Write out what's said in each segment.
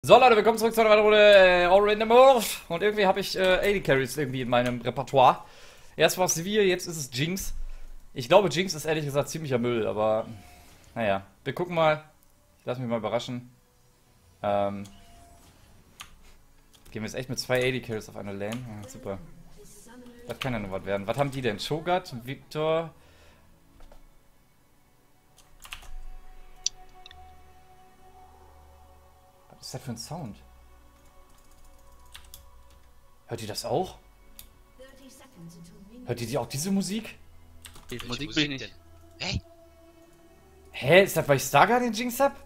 So Leute, willkommen zurück zu einer weiteren Runde All in the Morph. Und irgendwie habe ich AD Carries irgendwie in meinem Repertoire. Erst war es Sivir, jetzt ist es Jinx. Ich glaube, Jinx ist ehrlich gesagt ziemlicher Müll, aber naja, wir gucken mal. Ich lasse mich mal überraschen. Gehen wir jetzt echt mit 2 AD Carries auf eine Lane? Ja, super. Das kann ja nur was werden. Was haben die denn? Cho'Gath, Viktor. Was ist das für ein Sound? Hört ihr das auch? Hört ihr auch diese Musik? Die Musik will ich nicht. Hey? Hä? Ist das, weil ich Stargard den Jinx hab?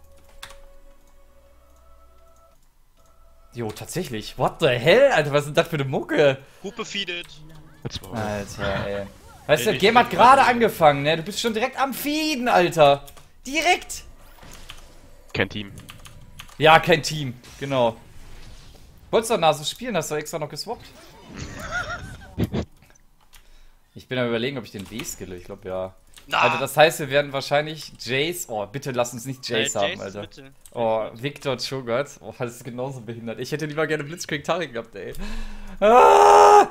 Jo, tatsächlich. What the hell? Alter, was ist denn das für eine Mucke? Hupe feedet. Alter, ey. Weißt du, das Game hat gerade angefangen, ne? Du bist schon direkt am Feeden, Alter. Direkt. Kein Team. Ja, kein Team. Genau. Wolltest du doch Nase spielen? Hast du extra noch geswappt? Ich bin am Überlegen, ob ich den W-skille. Ich glaube, ja. Na. Also das heißt, wir werden wahrscheinlich Jace... Oh, bitte lass uns nicht Jace haben, Jace, Alter. bitte. Oh, Viktor Cho'Gath. Oh, das ist genauso behindert. Ich hätte lieber gerne Blitzkrieg Tarik gehabt, ey. Ah!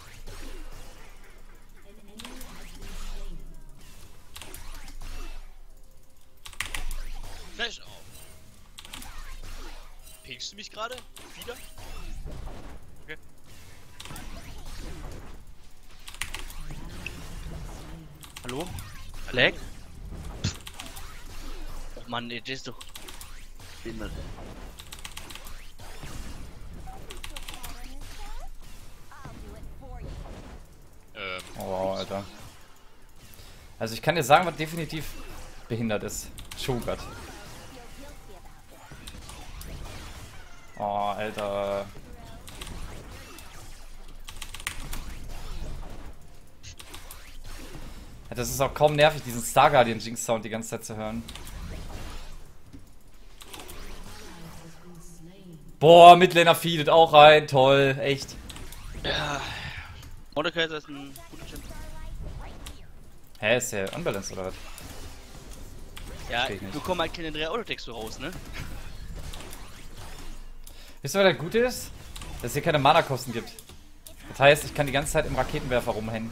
Flash auf. Pingst du mich gerade? Wieder? Okay. Hallo? Lag? Oh Mann, ey, der ist doch... behindert. Oh, wow, Alter. Also ich kann dir sagen, was definitiv behindert ist. Cho'Gath. Oh, Alter. Ja, das ist auch kaum nervig, diesen Star Guardian Jinx Sound die ganze Zeit zu hören. Boah, Midlaner feedet auch rein. Toll, echt. Ja. Mordecai ist ein guter Champion. Hä, ist der unbalanced oder was? Ja, Versteh ich nicht. wir kommen halt keine 3 Autotext so raus, ne? Wisst ihr, was das Gute ist? Dass es hier keine Mana-Kosten gibt. Das heißt, ich kann die ganze Zeit im Raketenwerfer rumhängen.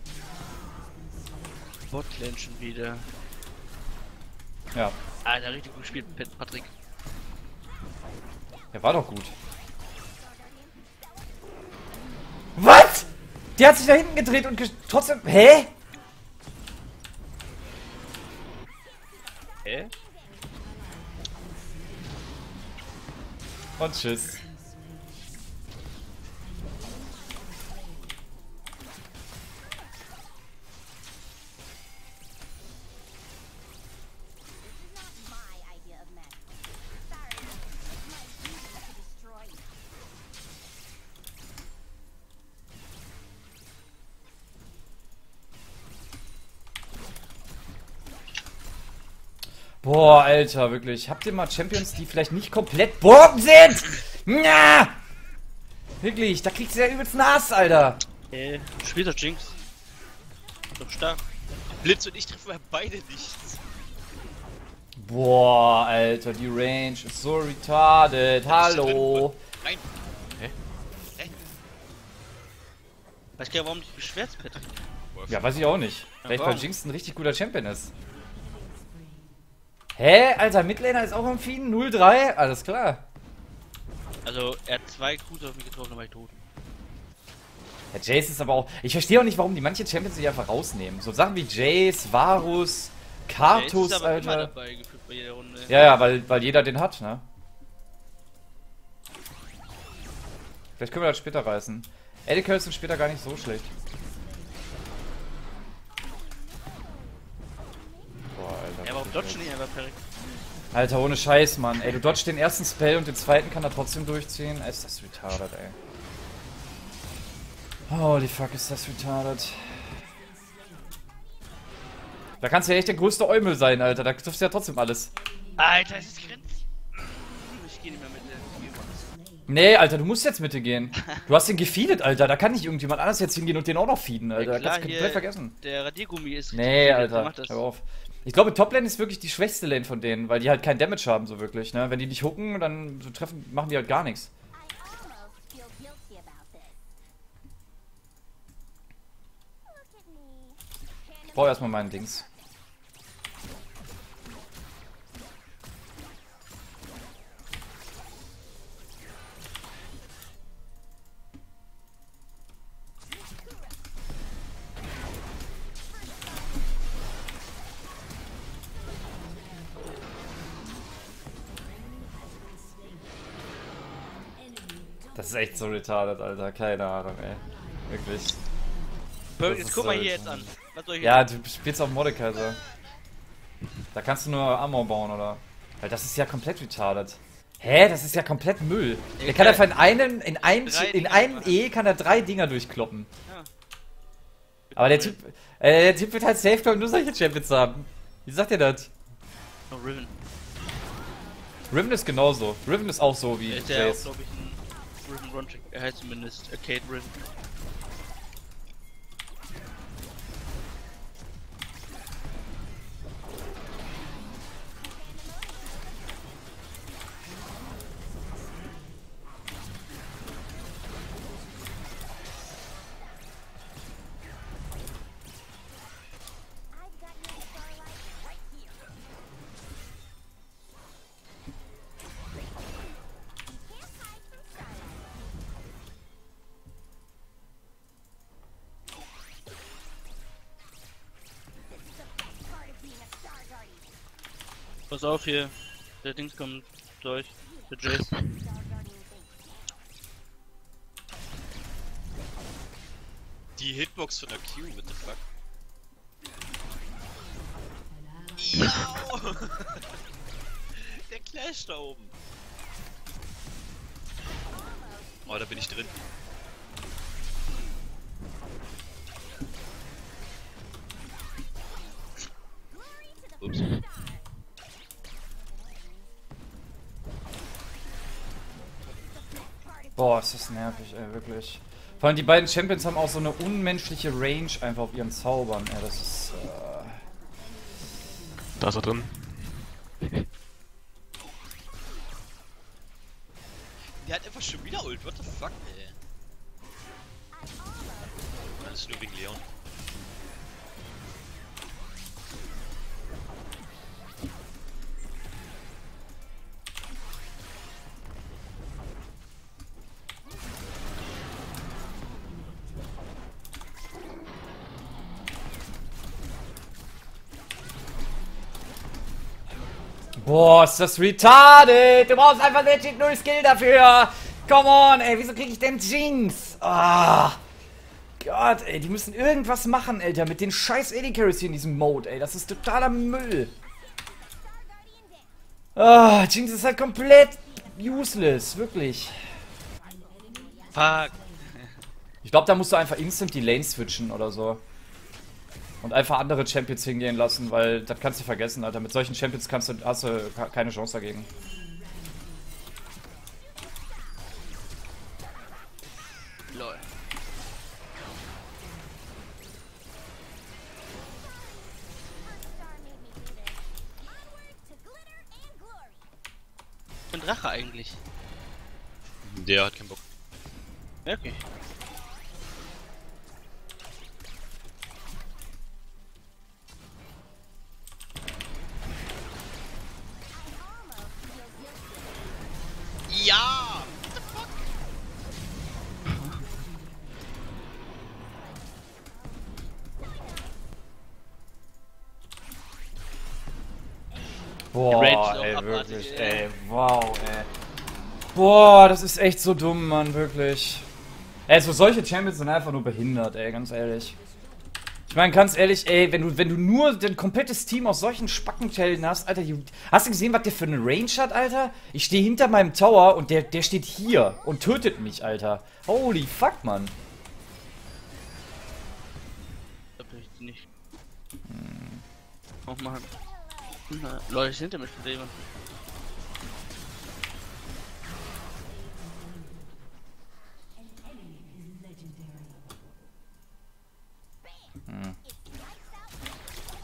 Botlane schon wieder. Ja, Alter, richtig gut gespielt, Patrick. der war doch gut. Was? Der hat sich da hinten gedreht und trotzdem... Hä? Hä? Und tschüss. Boah, Alter, wirklich. Habt ihr mal Champions, die vielleicht nicht komplett broken sind? Na! Wirklich, da kriegst du ja übelst Nas, Alter. Du spielst doch Jinx. Doch stark. Blitz und ich treffen ja beide nichts. Boah, Alter, die Range ist so retarded. Hallo. Rein. Hä? Weiß gar nicht, warum du dich beschwerst, Patrick. Ja, weiß ich auch nicht. Vielleicht weil warum? Jinx ein richtig guter Champion ist. Hä? Alter, Midlaner ist auch am Feeden? 0-3? Alles klar. Also, er hat 2 Crews auf mich getroffen, dann war ich tot. Ja, Jace ist aber auch... Ich verstehe auch nicht, warum die manche Champions sich einfach rausnehmen. So Sachen wie Jace, Varus, Karthus, Der ist aber immer Alter. dabei gefühlt bei jeder Runde. Ja, ja, weil jeder den hat, ne? Vielleicht können wir das später reißen. AD Carries sind später gar nicht so schlecht. Boah, Alter. Ja, warum dodge nicht einfach, Patrick? Alter, ohne Scheiß, Mann. Ey, du dodgst den ersten Spell und den zweiten kann er trotzdem durchziehen. Ist das retarded, ey. Holy fuck, ist das retarded. Da kannst du ja echt der größte Eumel sein, Alter. Da triffst du ja trotzdem alles. Alter, es ist grenzig. Ich geh nicht mehr mit der. Nee, Alter, du musst jetzt Mitte gehen. Du hast den gefeedet, Alter. Da kann nicht irgendjemand anders jetzt hingehen und den auch noch feeden, Alter. Ja, Da kannst klar, du hier, komplett vergessen. Der Radiergummi ist Nee, richtig, der Alter. macht das. Hör auf. Ich glaube, Toplane ist wirklich die schwächste Lane von denen, weil die halt kein Damage haben, so wirklich, ne? Wenn die nicht hooken, dann so treffen, machen die halt gar nichts. Ich brauche erstmal meinen Dings. Das ist echt so retarded, Alter. Keine Ahnung, ey. Wirklich. Perfect, jetzt guck mal hier jetzt an. Was soll ich Ja, du spielst auf Mordekaiser. Da kannst du nur Armor bauen, oder? Weil das ist ja komplett retarded. Hä? Das ist ja komplett Müll. Der kann einfach in einem E kann er 3 Dinger durchkloppen. Ja. Aber der Typ wird halt safe nur solche Champions haben. Wie sagt ihr das? Oh, Riven. Riven ist genauso. Riven ist auch so wie Ist der auch, Jace. glaube ich, ein Riven Run-Trick. Er heißt zumindest Arcade Riven. Pass auf hier, der Dings kommt durch, der Jace. Die Hitbox von der Q, what the fuck? Jau! Der Clash da oben. Oh, da bin ich drin. Ups. Boah, ist das nervig, ey, wirklich. Vor allem die beiden Champions haben auch so eine unmenschliche Range einfach auf ihren Zaubern, ey, das ist, Da ist er drin. Der hat einfach schon wieder Ult, what the fuck, ey. Alles nur wegen Leon. boah, ist das retarded! Du brauchst einfach legit 0 Skill dafür! Come on, ey, wieso krieg ich denn Jinx? Ah! Gott, ey, die müssen irgendwas machen, Alter, mit den scheiß AD Carries hier in diesem Mode, ey, das ist totaler Müll. Ah, Jinx ist halt komplett useless, wirklich. Fuck. Ich glaube, da musst du einfach instant die Lane switchen oder so. Und einfach andere Champions hingehen lassen, weil das kannst du vergessen, Alter. Mit solchen Champions hast du keine Chance dagegen. Lol. Ein Drache eigentlich. Der hat keinen Bock. Ja, okay. Ja! What the fuck? Boah, Die Range ist auch ey, abartig, wirklich, ey. ey, wow, ey. Boah, das ist echt so dumm, Mann, wirklich. Ey, so solche Champions sind einfach nur behindert, ey, ganz ehrlich. Ich meine, ganz ehrlich, ey, wenn du nur dein komplettes Team aus solchen Spackenhelden hast, Alter, hast du gesehen, was der für eine Range hat, Alter? Ich stehe hinter meinem Tower und der steht hier und tötet mich, Alter. Holy fuck, Mann. Da bin ich nicht. Oh Mann. Na, Leute, ich hinter mich mit jemand.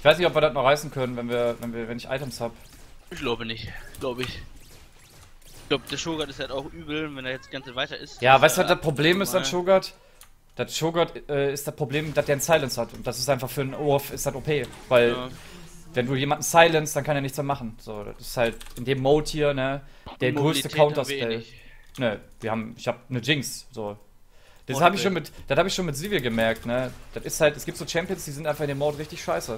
Ich weiß nicht, ob wir das noch reißen können, wenn ich Items hab. Ich glaube nicht. Glaube ich. Ich glaube, der Shogun ist halt auch übel, wenn er jetzt ganz weiter ist. Ja, weißt du, was das Problem ist an Shogun? Das Shogun ist das Problem, dass der einen Silence hat. Und das ist einfach für einen Orf ist das OP. Weil, Ja. wenn du jemanden silence, dann kann er nichts mehr machen. So, das ist halt in dem Mode hier, ne, der größte Mobilität haben wir Counterspell. nicht. Ne, ich hab eine Jinx, so. Das Und habe ich schon mit Sivir gemerkt, ne. Das ist halt, es gibt so Champions, die sind einfach in dem Mode richtig scheiße.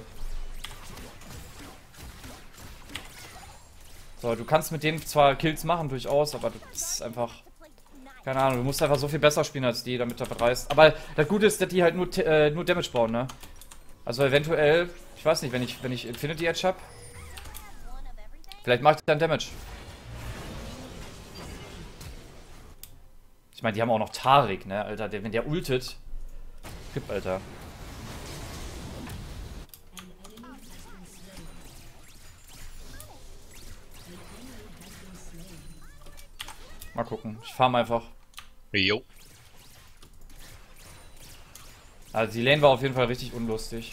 So, du kannst mit denen zwar Kills machen, durchaus, aber das ist einfach... Keine Ahnung, du musst einfach so viel besser spielen als die, damit du was reißt. Aber das Gute ist, dass die halt nur Damage bauen, ne? Also eventuell, ich weiß nicht, wenn ich Infinity Edge hab, vielleicht macht er dann Damage. Ich meine, die haben auch noch Taric, ne, Alter, wenn der ultet, gib, Alter. Mal gucken, ich farm einfach. Jo. Also die Lane war auf jeden Fall richtig unlustig.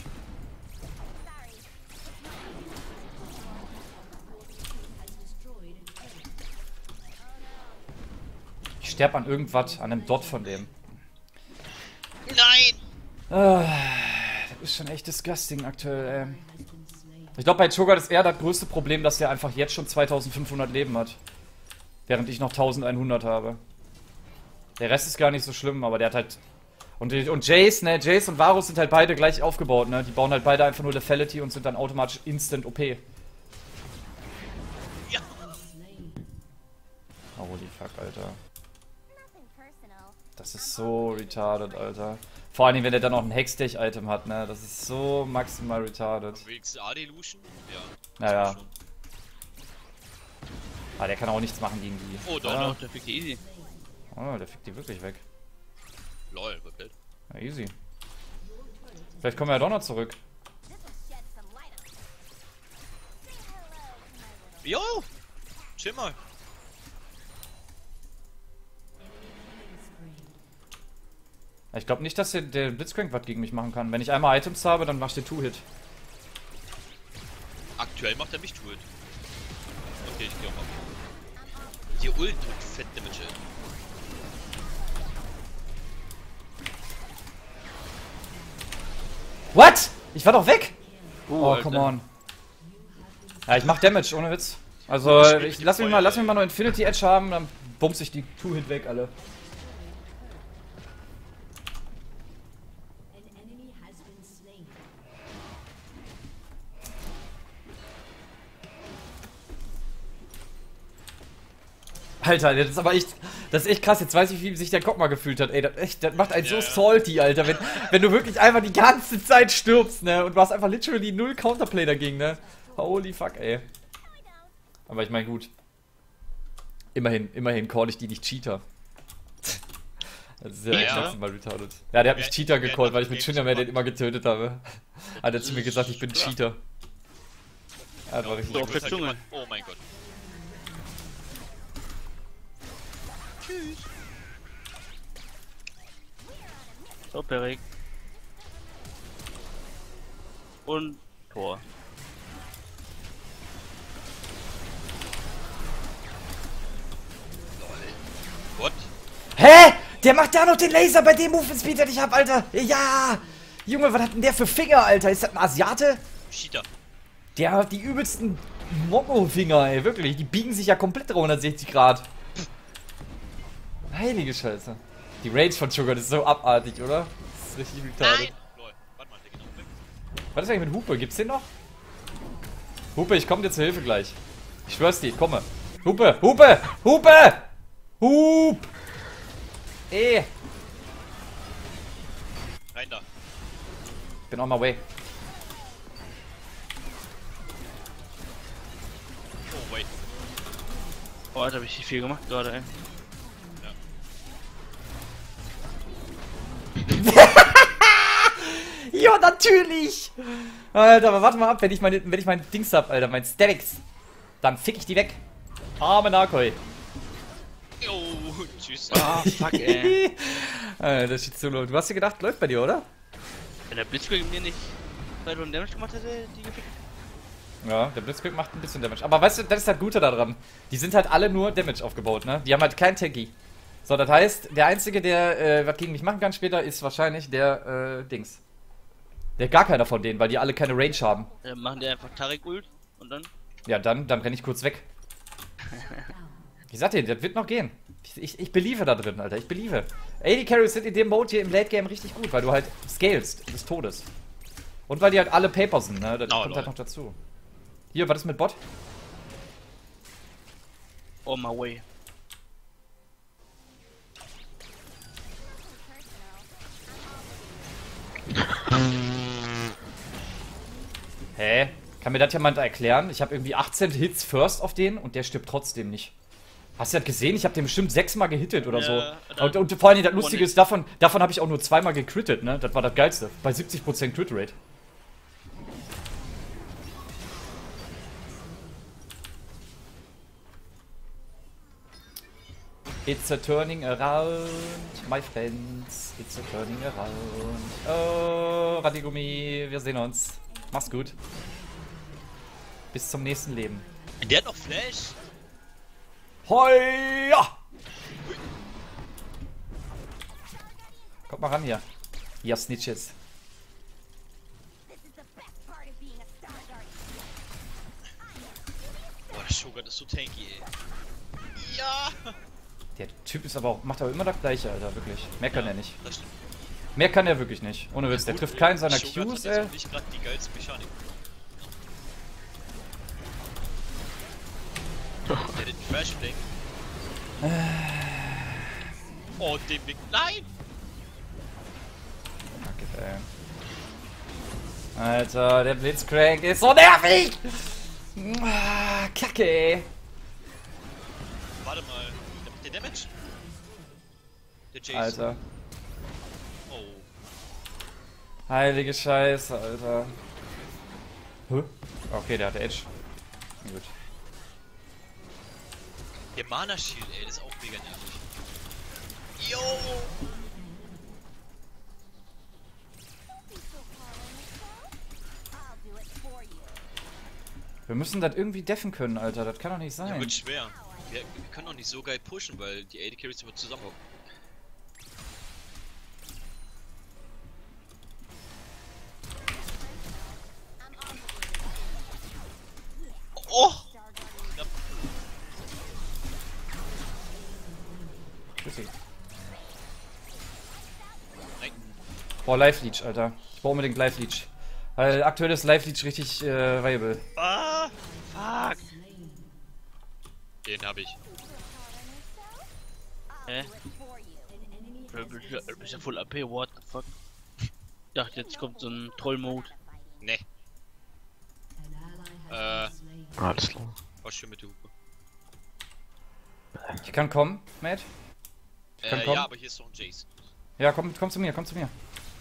Ich sterb an irgendwas, an einem Dot von dem. Nein! Das ist schon echt disgusting aktuell, ey. Ich glaube, bei Cho'Gath ist eher das größte Problem, dass er einfach jetzt schon 2500 Leben hat. Während ich noch 1100 habe. Der Rest ist gar nicht so schlimm, aber der hat halt... Und Jace, ne, Jace und Varus sind halt beide gleich aufgebaut, ne. Die bauen halt beide einfach nur Lethality und sind dann automatisch instant OP. Ja. Holy fuck, Alter. Das ist so retarded, Alter. Vor allem, wenn er dann noch ein Hextech-Item hat, ne. Das ist so maximal retarded. Wenigstens AD-Lution? Ja. Naja. Ah, der kann auch nichts machen gegen die. Oh, doch, Ja. doch. Der fickt die easy. Oh, der fickt die wirklich weg. Lol, komplett. Ja, easy. Vielleicht kommen wir ja doch noch zurück. Jo! Chill mal. Ich glaube nicht, dass der Blitzcrank was gegen mich machen kann. Wenn ich einmal Items habe, dann mach ich den Two-Hit. Aktuell macht er mich tot. Okay, ich geh auch mal. Die Ult und Fett Damage. What? Ich war doch weg! Oh, Alter. come on. Ja, ich mach Damage, ohne Witz. Also, lass mich mal noch Infinity Edge haben, dann bumps ich die Two-Hit weg, alle. Alter, das ist aber echt, das ist echt krass. Jetzt weiß ich, wie sich der Kopf mal gefühlt hat. Ey, das macht einen so salty, Alter. Wenn du wirklich einfach die ganze Zeit stirbst, ne? Und du hast einfach literally null Counterplay dagegen, ne? Holy fuck, ey. Aber ich meine, gut. Immerhin call ich die nicht Cheater. Das ist ja echt maximal retarded. Ja, der hat mich Cheater gecallt, weil ich mit Shinramir den immer getötet habe. Hat er zu mir gesagt, ich bin Cheater. Ja, das war richtig Doch, gut. der Zunge. Oh mein Gott. Tschüss. So, Perik. Und Tor. What? Hä? Der macht ja noch den Laser bei dem Movement Speed, den ich hab, Alter. Ja. Junge, was hat denn der für Finger, Alter? Ist das ein Asiate? Cheater. Der hat die übelsten Mongo-Finger, ey. Wirklich. Die biegen sich ja komplett 360 Grad. Heilige Scheiße. Die Rage von Sugar ist so abartig, oder? Das ist richtig retarded. Nein! Lol. Warte mal, der geht noch weg. Was ist eigentlich mit Hupe? Gibt's den noch? Hupe, ich komme dir zur Hilfe gleich. Ich schwör's dir, ich komme. Hupe! Hupe! Hupe! Hup! Rein da. Bin on my way. Oh, wait. Oh, Alter, hab ich viel gemacht gerade, ey. Ja, natürlich! Alter, aber warte mal ab, wenn ich meine Dings hab, Alter, mein Statics. Dann fick ich die weg. Arme Narkoi. Oh, tschüss. Ah, fuck, ey. Alter, das steht so low. Du hast dir gedacht, läuft bei dir, oder? Wenn der Blitzkrieg mir nicht. Weil du einen Damage gemacht hätte, die gefickt. Ja, der Blitzkrieg macht ein bisschen Damage. Aber weißt du, das ist halt Gute daran. Die sind halt alle nur Damage aufgebaut, ne? Die haben halt kein Tanky. So, das heißt, der Einzige, der was gegen mich machen kann später, ist wahrscheinlich der, Dings. Der gar keiner von denen, weil die alle keine Range haben. Machen die einfach Tarek-Ult und dann? Ja, dann renne ich kurz weg. Ich sag dir, das wird noch gehen. Ich believe da drin, Alter. Ich believe. AD Carries sind in dem Mode hier im Late Game richtig gut, weil du halt scalest des Todes. Und weil die halt alle Paper sind, ne? Das kommt halt noch dazu. Hier, was ist mit Bot? On my way. Hä? Kann mir das jemand erklären? Ich habe irgendwie 18 Hits first auf den und der stirbt trotzdem nicht. Hast du das gesehen? Ich habe den bestimmt 6-mal gehittet oder so. Und vor allem das Lustige ist, davon habe ich auch nur 2-mal gecrittet, ne? Das war das Geilste. Bei 70% Crit Rate. It's a turning around, my friends. It's a turning around. Oh, Radigumi, wir sehen uns. Mach's gut. Bis zum nächsten Leben. Der hat noch Flash. Heuja! Kommt mal ran hier. Ihr Snitches. Boah, der Shogun ist so tanky, ey. Ja! Der Typ ist aber auch, macht aber immer das gleiche, Alter, wirklich. Mehr kann er nicht. Das stimmt. Mehr kann er wirklich nicht. Ohne Witz, der trifft keinen seiner Qs, ey. Nicht gerade die geilste Mechanik. Der hat den Flashbang. Oh, den Weg. Nein! Kacke, ey. Alter, der Blitzcrank ist so nervig! Kacke, ey. Warte mal. Der Damage? Der Jason. Alter. Oh. Heilige Scheiße, Alter. Hä? Okay, der hatte Edge. Na gut. Der Mana Shield, ey, das ist auch mega nervig. Yo! Wir müssen das irgendwie deffen können, Alter. Das kann doch nicht Ja, sein. wird schwer. Wir können auch nicht so geil pushen, weil die AD Carries immer zusammenhocken. Oh! Knapp. Tschüssi. Nein. Boah, Life Leech, Alter. Ich brauche unbedingt Life Leech. Weil aktuell ist Life Leech richtig viable. Ah! Fuck! Den hab ich. Hä? Du bist ja voll AP, what the fuck? Ich dachte, jetzt kommt so ein Troll-Mode. Ne. Alles klar. War schön mit der Hupe. Ich kann kommen, Mate. Ich kann kommen. Ja, aber hier ist noch ein Jace. Ja, komm zu mir, komm zu mir.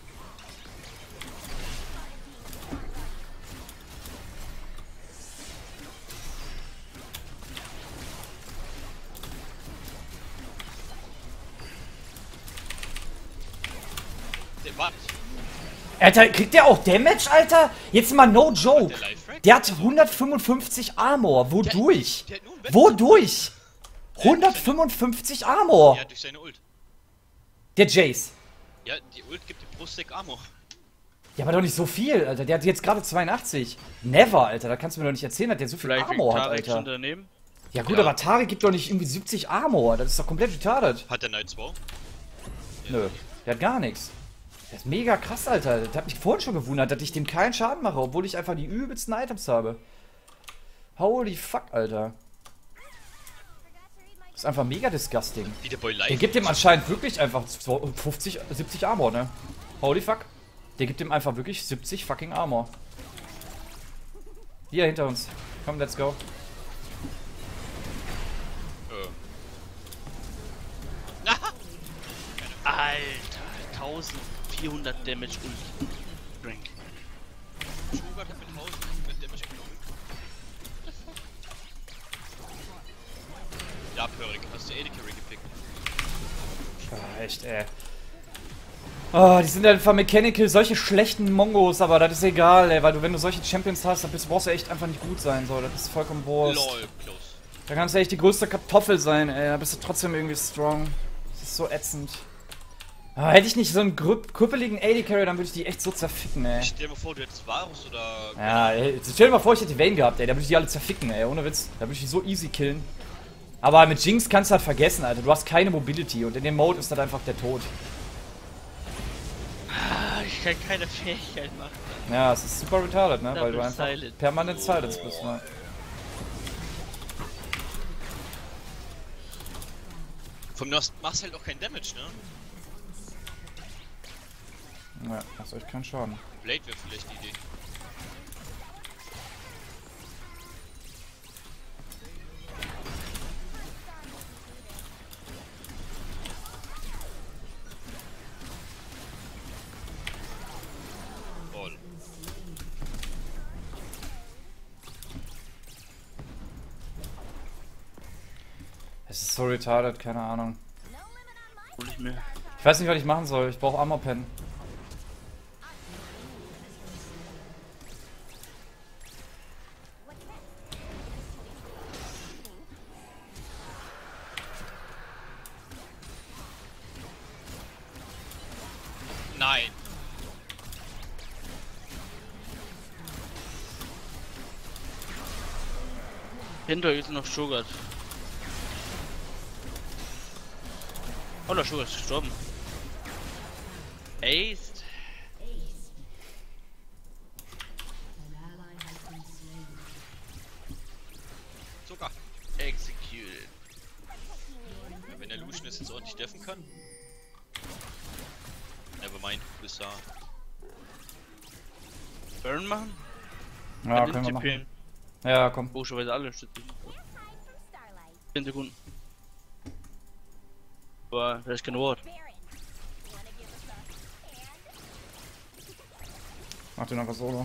Der wartet. Alter, kriegt der auch Damage, Alter? Jetzt mal no joke. Der Life-Frag? Der hat 155 Armor. Wodurch? Der hat nur einen Weapon. Wodurch? 155 Armor. Ja, durch seine Ult. Der Jace. Ja, die Ult gibt ihm pro Stack Armor. Ja, aber doch nicht so viel, Alter. Der hat jetzt gerade 82. Never, Alter. Da kannst du mir doch nicht erzählen, dass der so viel Vielleicht Armor hat, Tarek schon Alter. daneben. Ja gut, Ja. aber Tarek gibt doch nicht irgendwie 70 Armor. Das ist doch komplett retarded. Hat der Knight 2? Nö, der hat gar nichts. Der ist mega krass, Alter. Das hat mich vorhin schon gewundert, dass ich dem keinen Schaden mache, obwohl ich einfach die übelsten Items habe. Holy fuck, Alter. Das ist einfach mega disgusting. Wie der Boy live. Der gibt dem anscheinend wirklich einfach 50, 70 Armor, ne? Holy fuck. Der gibt dem einfach wirklich 70 fucking Armor. Hier, hinter uns. Komm, let's go. Alter, 1400 Damage und Drink. Shogun hat mit 1000 mit Damage genommen. Ja, Pörik, hast du AD Carry gepickt. Ja, echt, ey. Oh, die sind einfach mechanical, solche schlechten Mongos, aber das ist egal, ey, weil du, wenn du solche Champions hast, dann brauchst du echt einfach nicht gut sein, so, das ist vollkommen Wurst. Lol, close. Da kannst du echt die größte Kartoffel sein, ey, da bist du trotzdem irgendwie strong. Das ist so ätzend. Ah, hätte ich nicht so einen krüppeligen AD-Carry, dann würde ich die echt so zerficken, ey. Stell dir mal vor, du hättest Varus oder... Ja, ey, stell dir mal vor, ich hätte Vayne gehabt, ey, da würde ich die alle zerficken, ey, ohne Witz. Da würde ich die so easy killen. Aber mit Jinx kannst du halt vergessen, Alter, du hast keine Mobility und in dem Mode ist das einfach der Tod. Ich kann keine Fähigkeit machen. Ja, es ist super retarded, ne, weil Double du einfach silent. permanent silenced bist, ne. Von mir aus machst halt auch keinen Damage, ne? Ja, machst euch keinen Schaden. Blade wäre vielleicht die Idee. Lol. Es ist so retarded, keine Ahnung. Hol ich mir. Ich weiß nicht, was ich machen soll, ich brauche Armor Pen. Nein. Hinter ist noch Sugar. Oh, der Sugar ist gestorben. Aced. Sogar. Executed. Ja, wenn der Lucian es jetzt ordentlich deffen kann. Nevermind, du bist da. Burn machen? Ja, Kann können wir ich machen. tippen. Ja, komm. Logischerweise alle stützen. 10 Sekunden. Aber da ist kein Wort. Mach den einfach solo.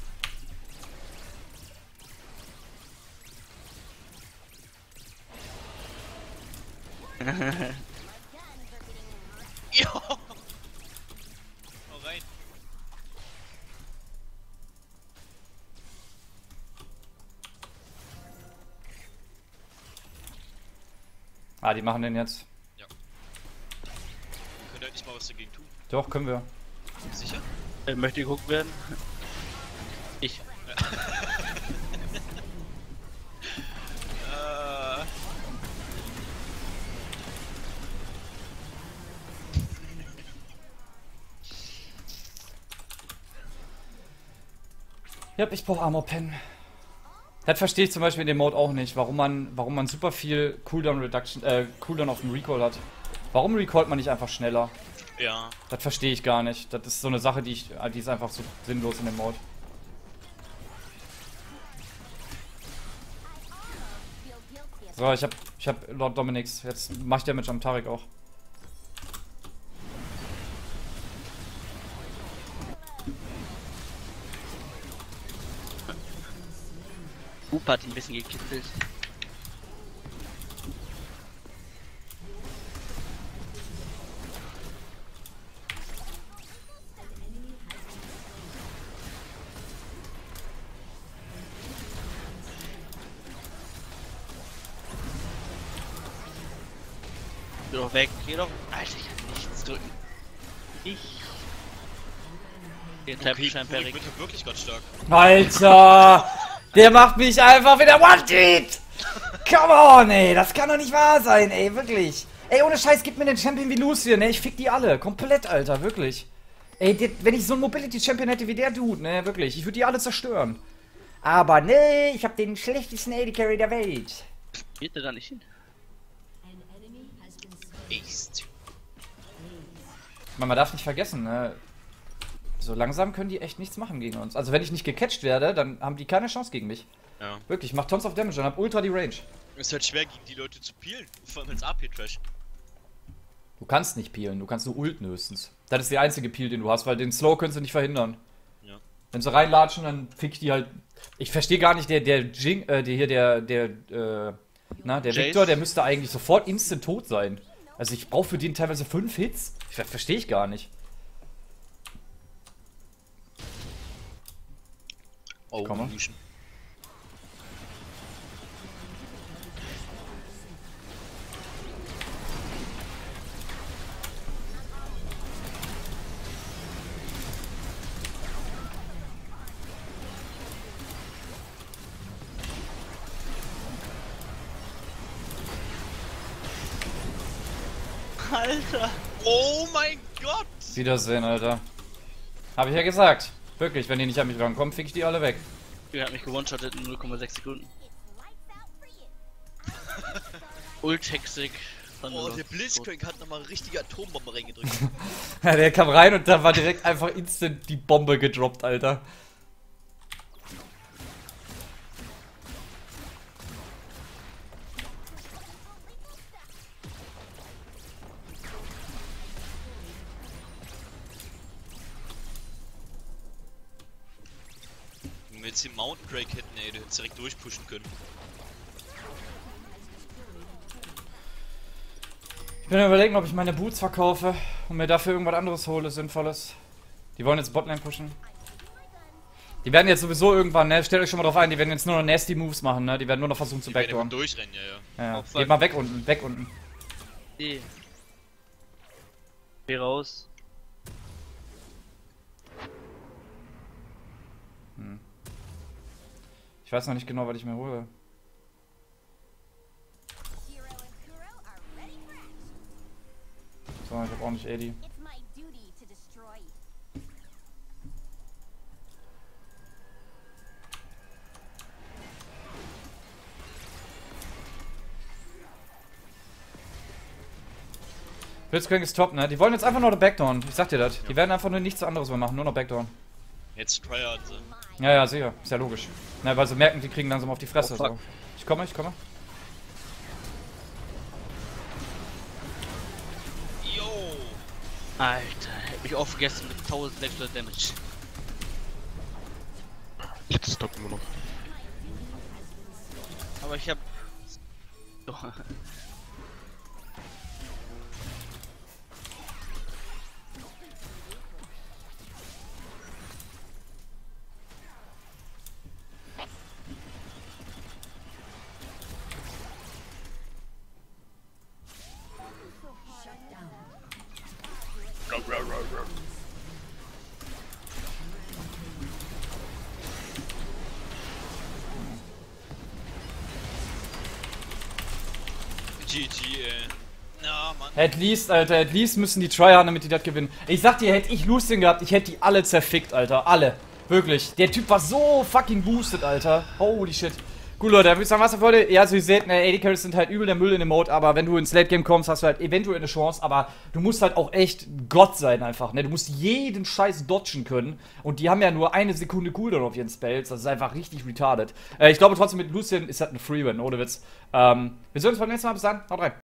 Jo! Hau rein. Ah, die machen den jetzt. Ja. Könnt ihr nicht mal was dagegen tun? Doch, können wir. Sicher? Möchte geguckt werden? Ich. Ja, ich brauche Armor Pen. Das verstehe ich zum Beispiel in dem Mode auch nicht, warum man super viel Cooldown auf dem Recall hat. Warum recallt man nicht einfach schneller? Ja. Das verstehe ich gar nicht. Das ist so eine Sache, die ist einfach so sinnlos in dem Mode. So, ich hab Lord Dominix. Jetzt mach ich Damage am Tarek auch. Up hat ihn ein bisschen gekitzelt. Geh doch weg, geh doch. Alter, ich kann nichts drücken. Den Treppenschein per Purik wird wirklich ganz stark. Alter! Der macht mich einfach wieder One-Hit! Come on, ey! Das kann doch nicht wahr sein, ey, wirklich! Ey, ohne Scheiß, gib mir den Champion wie Lucian, ne? Ich fick die alle. Komplett, Alter, wirklich. Ey, wenn ich so einen Mobility-Champion hätte wie der Dude, ne? Wirklich. Ich würde die alle zerstören. Aber nee, ich hab den schlechtesten AD-Carry der Welt. Geht der da nicht hin? Echt. Man darf nicht vergessen, ne? So langsam können die echt nichts machen gegen uns. Also wenn ich nicht gecatcht werde, dann haben die keine Chance gegen mich. Ja. Wirklich, ich mach Tons of Damage und hab ultra die Range. Ist halt schwer gegen die Leute zu peelen. Vor allem als AP-Trash. Du kannst nicht peelen, du kannst nur ulten höchstens. Das ist der einzige Peel, den du hast, weil den Slow können sie nicht verhindern. Ja. Wenn sie reinlatschen, dann fick ich die halt. Ich verstehe gar nicht, der Victor, der müsste eigentlich sofort instant tot sein. Also ich brauche für den teilweise 5 Hits. Verstehe ich gar nicht. Oh, Komm mal. Lucian. Alter. Oh mein Gott! Wiedersehen, Alter. Hab ich ja gesagt. Wirklich, wenn die nicht an mich rankommen, fick ich die alle weg. Der hat mich gewone-shottet in 0,6 Sekunden. Ult-Hexig. Oh, der Blitzcrank hat nochmal eine richtige Atombombe reingedrückt. Ja, der kam rein und da war direkt einfach instant die Bombe gedroppt, Alter. Wenn wir jetzt den Mountain Drake hätten, ey, du hättest direkt durchpushen können. Ich bin überlegen, ob ich meine Boots verkaufe und mir dafür irgendwas anderes hole, Sinnvolles. Die wollen jetzt Botlane pushen. Die werden jetzt sowieso irgendwann, ne? Stellt euch schon mal drauf ein, die werden jetzt nur noch nasty Moves machen, ne? Die werden nur noch versuchen zu Die werden immer backdooren. durchrennen, ja, ja. Ja, ja. Opfer. Geht mal weg unten, weg unten. E. Geh raus. Ich weiß noch nicht genau, was ich mir hole. So, ich hab auch nicht AD. It's my duty to destroy you. Blitzcrank ist top, ne? Die wollen jetzt einfach nur noch Backdown. Ich sag dir das. Die werden einfach nur nichts anderes mehr machen, nur noch Backdown. Jetzt Tryhard. Ja, ja, sicher. Ist ja logisch. Na, weil sie merken, die kriegen langsam auf die Fresse. Oh, fuck. So. Ich komme, ich komme. Yo! Alter, hätte mich auch vergessen mit 1600 Damage. Jetzt stoppt immer noch. Aber ich hab. Doch. GG, ey. Ja, Mann. At least, Alter, at least müssen die tryharden, damit die das gewinnen. Ich sag dir, hätte ich Lucian gehabt, ich hätte die alle zerfickt, Alter. Alle. Wirklich. Der Typ war so fucking boosted, Alter. Holy shit. Gut, Leute, dann würde ich sagen, was ihr wollt. Ja, also ihr seht, ne, AD Carries sind halt übel der Müll in dem Mode, aber wenn du ins Late Game kommst, hast du halt eventuell eine Chance, aber du musst halt auch echt Gott sein einfach, ne? Du musst jeden Scheiß dodgen können und die haben ja nur eine Sekunde Cooldown auf ihren Spells, das ist einfach richtig retarded. Ich glaube trotzdem, mit Lucian ist halt ein Free-Win, ohne Witz. Wir sehen uns beim nächsten Mal, bis dann, haut rein.